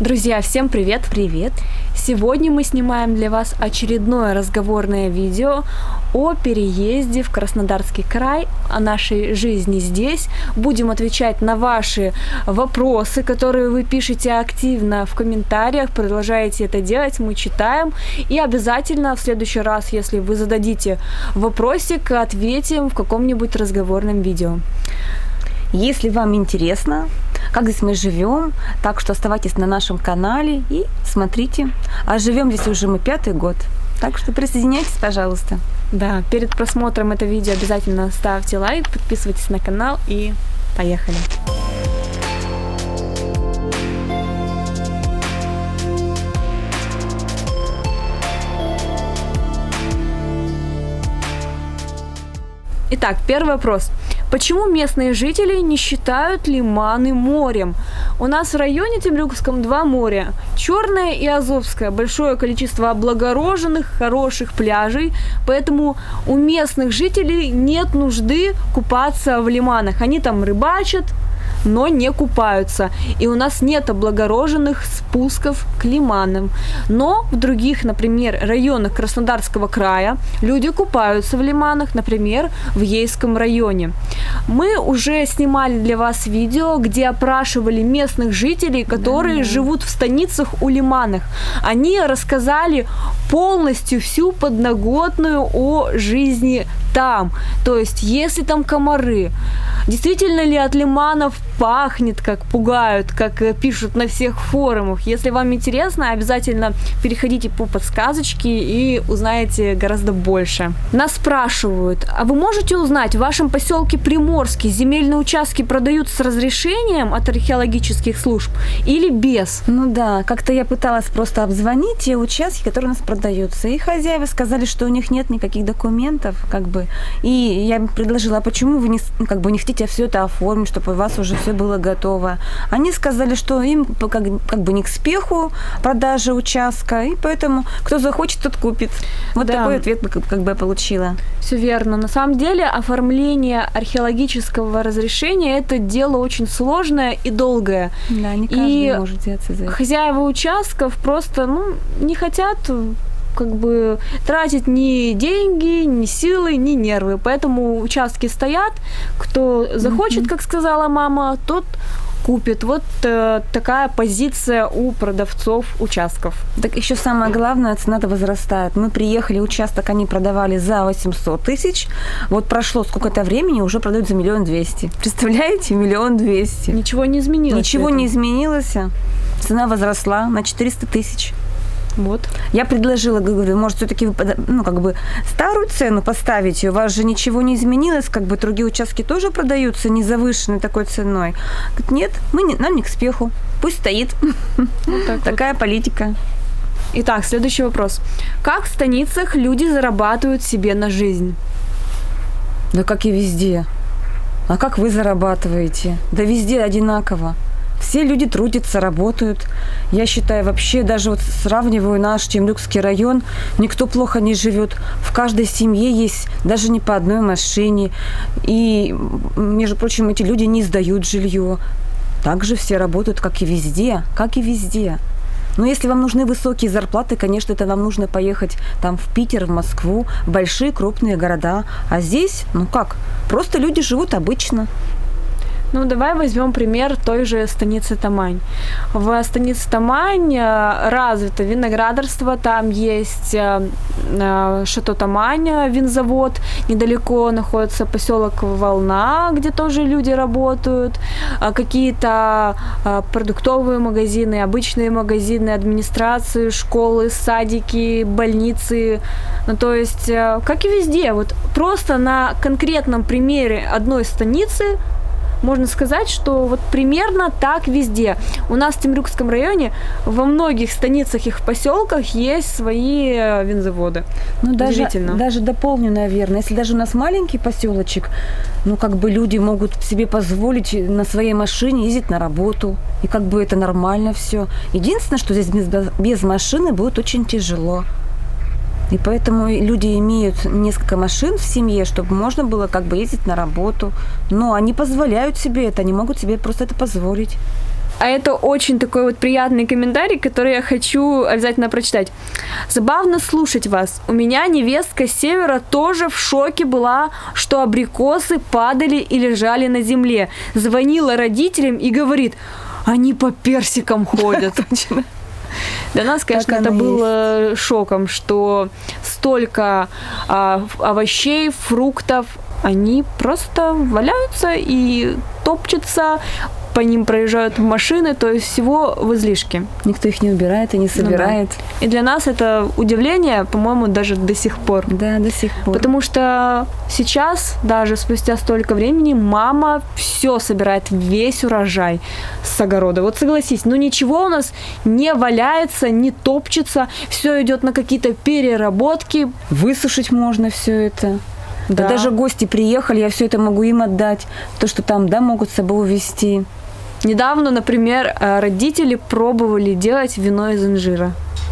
Друзья, всем привет! Привет! Сегодня мы снимаем для вас очередное разговорное видео о переезде в Краснодарский край, о нашей жизни здесь. Будем отвечать на ваши вопросы, которые вы пишете активно в комментариях. Продолжайте это делать, мы читаем. И обязательно в следующий раз, если вы зададите вопросик, ответим в каком-нибудь разговорном видео. Если вам интересно, как здесь мы живем, так что оставайтесь на нашем канале и смотрите. А живем здесь уже мы 5-й год, так что присоединяйтесь, пожалуйста. Да, перед просмотром этого видео обязательно ставьте лайк, подписывайтесь на канал и поехали. Итак, первый вопрос. Почему местные жители не считают лиманы морем? У нас в районе Темрюкском 2 моря. Черное и Азовское. Большое количество облагороженных, хороших пляжей. Поэтому у местных жителей нет нужды купаться в лиманах. Они там рыбачат, но не купаются. И у нас нет облагороженных спусков к лиманам. Но в других, например, районах Краснодарского края люди купаются в лиманах, например, в Ейском районе. Мы уже снимали для вас видео, где опрашивали местных жителей, которые живут в станицах у лиманах. Они рассказали полностью всю подноготную о жизни там. То есть, если там комары, действительно ли от лиманов пахнет, как пугают, как пишут на всех форумах. Если вам интересно, обязательно переходите по подсказочке и узнаете гораздо больше. Нас спрашивают, а вы можете узнать, в вашем поселке Приморский земельные участки продают с разрешением от археологических служб или без? Ну да, как-то я пыталась просто обзвонить те участки, которые у нас продаются. И хозяева сказали, что у них нет никаких документов, как бы. И я им предложила, а почему вы не хотите все это оформить, чтобы у вас уже все было готово. Они сказали, что им как бы не к спеху продажа участка, и поэтому кто захочет, тот купит. Вот такой ответ как бы я получила. Все верно. На самом деле оформление археологического разрешения – это дело очень сложное и долгое. Да, не каждый может взяться за это. Хозяева участков просто не хотят как бы тратить ни деньги, ни силы, ни нервы. Поэтому участки стоят. Кто захочет, как сказала мама, тот купит. Вот такая позиция у продавцов участков. Так еще самое главное, цена-то возрастает. Мы приехали, участок они продавали за 800 тысяч. Вот прошло сколько-то времени, уже продают за 1 200 000. Представляете? 1 200 000. Ничего не изменилось. Ничего не изменилось. Цена возросла на 400 тысяч. Вот. Я предложила, говорю, может, все-таки старую цену поставить, у вас же ничего не изменилось, как бы другие участки тоже продаются не завышенной такой ценой. Говорит, нет, нам не к спеху, пусть стоит. Вот такая политика. Итак, следующий вопрос. Как в станицах люди зарабатывают себе на жизнь? Да как и везде. А как вы зарабатываете? Да везде одинаково. Все люди трудятся, работают. Я считаю, вообще, даже вот сравниваю наш Темрюкский район, никто плохо не живет. В каждой семье есть даже не по одной машине. И, между прочим, эти люди не сдают жилье. Также все работают, как и везде, Но если вам нужны высокие зарплаты, конечно, это вам нужно поехать там в Питер, в Москву, в большие крупные города. А здесь, просто люди живут обычно. Давай возьмем пример той же станицы Тамань. В станице Тамань развито виноградарство, там есть Шато Тамань, винзавод, недалеко находится поселок Волна, где тоже люди работают, какие-то продуктовые магазины, обычные магазины, администрации, школы, садики, больницы. То есть, как и везде, вот просто на конкретном примере одной станицы можно сказать, что вот примерно так везде. У нас в Темрюкском районе во многих станицах и поселках есть свои винзаводы. Даже дополню, наверное. Если даже у нас маленький поселочек, люди могут себе позволить на своей машине ездить на работу. И это нормально все. Единственное, что здесь без машины будет очень тяжело. И поэтому люди имеют несколько машин в семье, чтобы можно было ездить на работу. Но они позволяют себе это, они могут себе просто это позволить. А это очень такой вот приятный комментарий, который я хочу обязательно прочитать. Забавно слушать вас. У меня невестка с севера тоже в шоке была, что абрикосы падали и лежали на земле. Звонила родителям и говорит, они по персикам ходят. Для нас, конечно, это было шоком, что столько овощей, фруктов, они просто валяются и топчутся, по ним проезжают машины, то есть всего в излишке. Никто их не убирает и не собирает. Ну, да. И для нас это удивление, по-моему, даже до сих пор. Да, до сих пор. Потому что сейчас, даже спустя столько времени, мама все собирает, весь урожай с огорода. Вот согласись, ну ничего у нас не валяется, не топчется, все идет на какие-то переработки. Высушить можно все это. Да. Даже гости приехали, я все это могу им отдать. То, что там, да, могут с собой увезти. Недавно, например, родители пробовали делать вино из инжира.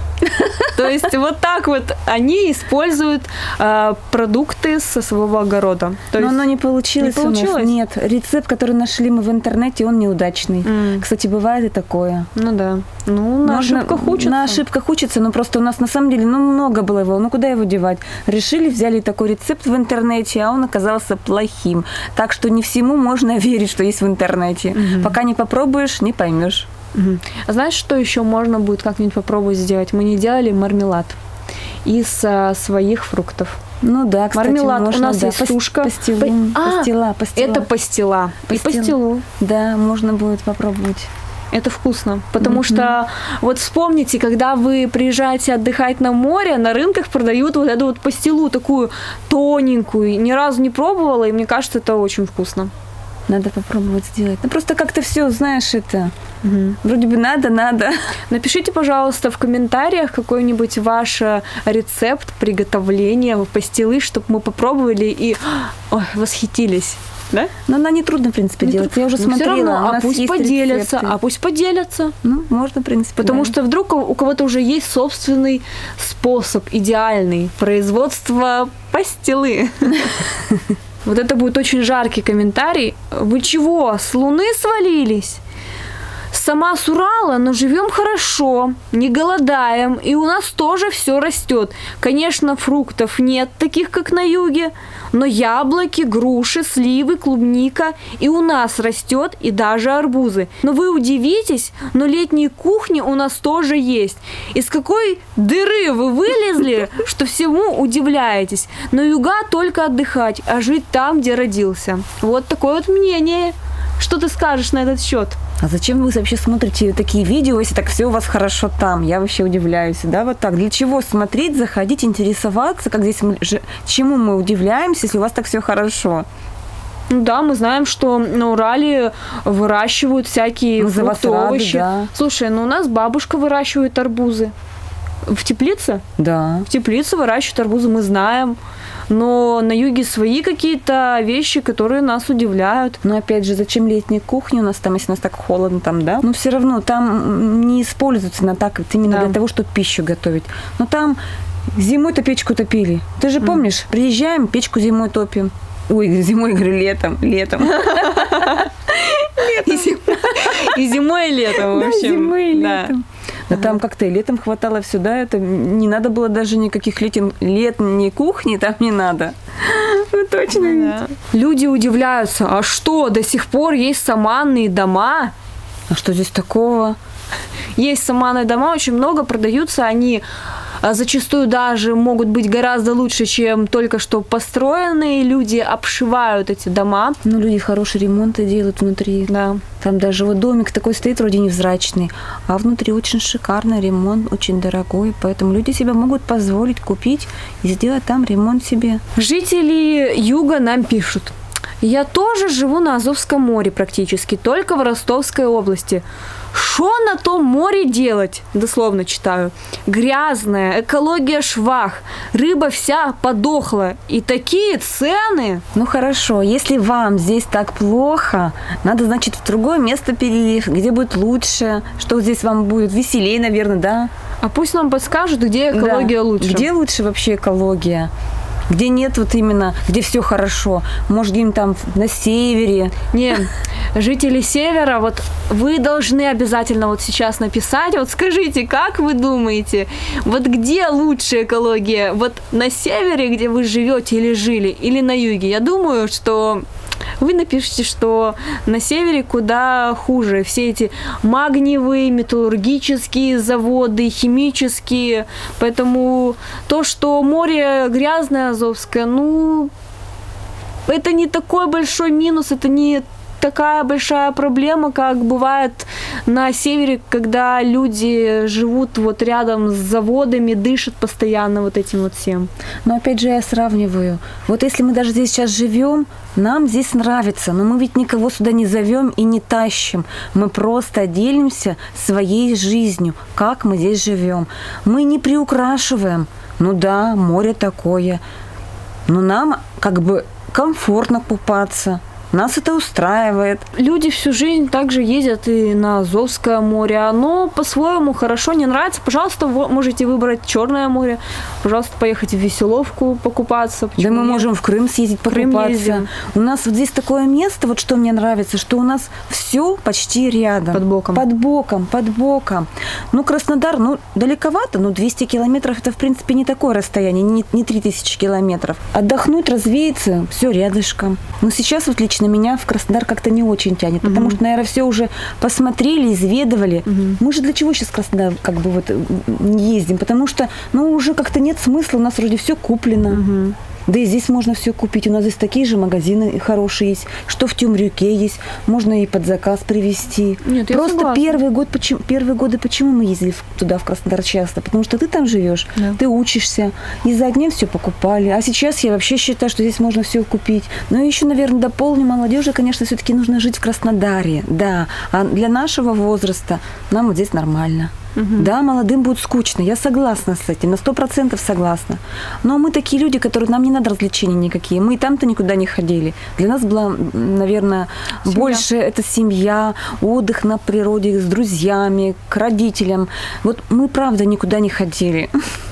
То есть вот так вот они используют продукты со своего огорода. Но оно не получилось. Не получилось? Нет. Рецепт, который нашли мы в интернете, он неудачный. Кстати, бывает и такое. Ну да. Ну, на ошибках учатся. На ошибках учатся, но просто у нас на самом деле, много было его. Ну, куда его девать? Решили, взяли такой рецепт в интернете, а он оказался плохим. Так что не всему можно верить, что есть в интернете. Пока не попробуешь, не поймешь. А знаешь, что еще можно будет как-нибудь попробовать сделать? Мы не делали мармелад из своих фруктов. Ну да, кстати, мармелад. Можно, у нас да. есть сушка. Пастила. Это пастила. И пастилу. Да, можно будет попробовать. Это вкусно, потому что вот вспомните, когда вы приезжаете отдыхать на море, на рынках продают вот эту вот пастилу такую тоненькую. Ни разу не пробовала, и мне кажется, это очень вкусно. Надо попробовать сделать. Ну, просто как-то все, знаешь, это... Вроде бы надо. Напишите, пожалуйста, в комментариях какой-нибудь ваш рецепт приготовления пастилы, чтобы мы попробовали и восхитились. Да? Но она не трудно, в принципе, делать. Я уже смотрела. Все равно, пусть поделятся. Ну, можно, в принципе. Потому что вдруг у кого-то уже есть собственный способ идеальный производства пастилы. Вот это будет очень жаркий комментарий. Вы чего, с Луны свалились? Сама с Урала, но живем хорошо, не голодаем, и у нас тоже все растет. Конечно, фруктов нет таких, как на юге, но яблоки, груши, сливы, клубника и у нас растет, и даже арбузы. Но вы удивитесь, но летние кухни у нас тоже есть. Из какой дыры вы вылезли, что всему удивляетесь? На юга только отдыхать, а жить там, где родился. Вот такое вот мнение. Что ты скажешь на этот счет? А зачем вы вообще смотрите такие видео, если так все у вас хорошо там? Я вообще удивляюсь, да, вот так. Для чего смотреть, заходить, интересоваться, как здесь чему мы удивляемся, если у вас так все хорошо? Ну да, мы знаем, что на Урале выращивают всякие фрукты, овощи. Да. Слушай, у нас бабушка выращивает арбузы. В теплице? Да. В теплице выращивают арбузы, мы знаем. Но на юге свои какие-то вещи, которые нас удивляют. Но опять же, зачем летние кухни у нас там, если у нас так холодно там, да? Но все равно там не используется на так, именно для того, чтобы пищу готовить. Но там зимой-то печку топили. Ты же помнишь, приезжаем, печку зимой топим. Ой, зимой, говорю, летом. И зимой, и летом, в общем. Да, зимой, и летом. Да там как-то и летом хватало все, да, это не надо было даже никаких летней кухни, там не надо. Ну, точно. Да. Люди удивляются, а что, до сих пор есть саманные дома? А что здесь такого? Есть саманные дома, очень много продаются, они зачастую даже могут быть гораздо лучше, чем только что построенные. Люди обшивают эти дома. Ну, люди хорошие ремонты делают внутри. Да. Там даже вот домик такой стоит, вроде невзрачный, а внутри очень шикарный ремонт, очень дорогой. Поэтому люди себе могут позволить купить и сделать там ремонт себе. Жители юга нам пишут. Я тоже живу на Азовском море практически, только в Ростовской области. Что на том море делать? Дословно читаю. Грязная, экология швах, рыба вся подохла. И такие цены. Ну хорошо, если вам здесь так плохо, надо, значит, в другое место переехать, где будет лучше, что здесь вам будет веселее, наверное, да? А пусть нам подскажут, где экология лучше. Где лучше вообще экология? где нет вот именно, где все хорошо. Может, где-нибудь там на севере. Не, жители севера, вот вы должны обязательно вот сейчас написать, вот скажите, как вы думаете, вот где лучше экология? Вот на севере, где вы живете или жили, или на юге? Я думаю, что вы напишите, что на севере куда хуже. Все эти магниевые, металлургические заводы, химические. Поэтому то, что море грязное, Азовское, ну, это не такой большой минус, это не такая большая проблема, как бывает на севере, когда люди живут вот рядом с заводами, дышат постоянно вот этим вот всем. Но опять же я сравниваю. Вот если мы даже здесь сейчас живем, нам здесь нравится, но мы ведь никого сюда не зовем и не тащим. Мы просто делимся своей жизнью, как мы здесь живем. Мы не приукрашиваем. Ну да, море такое. Но нам как бы комфортно купаться. Нас это устраивает. Люди всю жизнь также ездят и на Азовское море. Оно по-своему хорошо, не нравится. Пожалуйста, вы можете выбрать Черное море. Пожалуйста, поехать в Веселовку покупаться. Почему да мы можем в Крым съездить покупаться. У нас вот здесь такое место, вот что мне нравится, что у нас все почти рядом. Под боком. Под боком, под боком. Ну, Краснодар, ну, далековато, но 200 километров это, в принципе, не такое расстояние, не 3000 километров. Отдохнуть, развеяться, все рядышком. Но сейчас вот лично меня в Краснодар как-то не очень тянет, потому что, наверное, все уже посмотрели, изведывали. Мы же для чего сейчас в Краснодар как бы вот ездим? Потому что, ну, уже как-то нет смысла, у нас вроде все куплено. Да и здесь можно все купить. У нас здесь такие же магазины хорошие есть, что в Тюмрюке есть. Можно и под заказ привезти. Нет, просто первые годы почему мы ездили туда, в Краснодар часто? Потому что ты там живешь, да. Ты учишься, и за днем все покупали. А сейчас я вообще считаю, что здесь можно все купить. Но еще, наверное, дополню молодежи, конечно, все-таки нужно жить в Краснодаре. Да, а для нашего возраста нам вот здесь нормально. Да, молодым будет скучно, я согласна с этим, на 100% согласна. Но мы такие люди, которые, нам не надо развлечений никакие, мы и там-то никуда не ходили. Для нас была, наверное, больше это семья, отдых на природе с друзьями, к родителям. Вот мы, правда, никуда не ходили.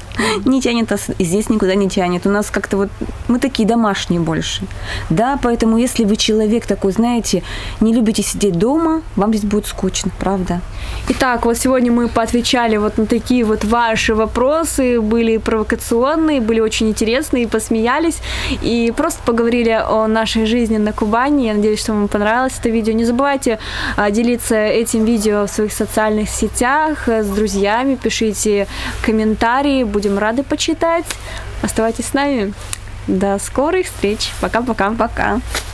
Не тянет, и здесь никуда не тянет. У нас как-то вот, мы такие домашние больше. Да, поэтому если вы человек такой, знаете, не любите сидеть дома, вам здесь будет скучно, правда? Итак, вот сегодня мы поотвечали вот на такие вот ваши вопросы, были провокационные, были очень интересные, посмеялись и просто поговорили о нашей жизни на Кубани. Я надеюсь, что вам понравилось это видео. Не забывайте делиться этим видео в своих социальных сетях с друзьями, пишите комментарии, будем рады почитать. Оставайтесь с нами. До скорых встреч. Пока-пока. Пока.